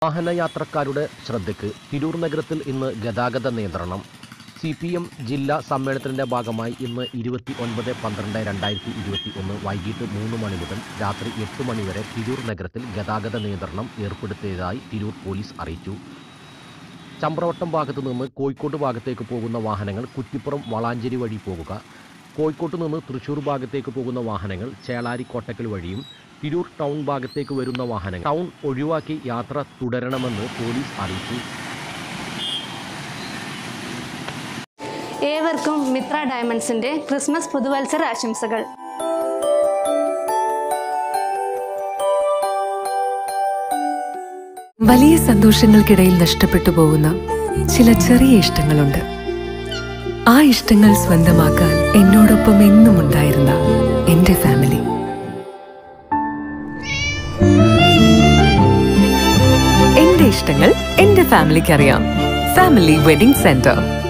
വാഹനയാത്രക്കാരുടെ ശ്രദ്ധയ്ക്ക് തിരൂർ നഗരത്തിൽ ഇന്ന് ഗതാഗത നിയന്ത്രണം. CPM ജില്ലാ സമ്മേളനത്തിന്റെ ഭാഗമായി ഇന്ന് 29/12/2021 വൈകിട്ട് 3 മണി മുതൽ രാത്രി 8 മണി വരെ തിരൂർ നഗരത്തിൽ ഗതാഗത നിയന്ത്രണം ഏർപ്പെടുത്തിയതായി തിരൂർ പോലീസ് അറിയിച്ചു. ചമ്പ്രവട്ടം ഭാഗത്തു നിന്ന് കോഴിക്കോട് ഭാഗത്തേക്ക് പോകുന്ന വാഹനങ്ങൾ കുറ്റിപ്പുറം വളാഞ്ചേരി വഴി പോകുക. കോഴിക്കോട്ട് നിന്ന് തൃശൂർ ഭാഗത്തേക്ക് പോകുന്ന വാഹനങ്ങൾ ചേളാരി കോട്ടക്കൽ വഴിയും തിരൂർ ടൗൺ ഭാഗത്തേക്ക് വരുന്ന വാഹനങ്ങൾ ടൗൺ ഒഴിവാക്കി യാത്ര തുടരണമെന്ന് പോലീസ് അറിയിച്ചു. ഏവർക്കും മിത്ര ഡയമണ്ട്സിന്റെ ക്രിസ്മസ് പുതുവത്സര ആശംസകൾ. വലിയ സന്തോഷങ്ങൾക്കിടയിൽ നഷ്ടപ്പെട്ടു പോകുന്ന ചില ചെറിയ ഇഷ്ടങ്ങളുണ്ട്. ആ ഇഷ്ടങ്ങൾ സ്വന്തമാക്കാൻ എന്നോടൊപ്പം എന്നും ഉണ്ടായിരുന്ന എന്റെ ഫാമിലി. എന്റെ ഇഷ്ടങ്ങൾ എന്റെ ഫാമിലിക്ക് അറിയാം. Family wedding centre.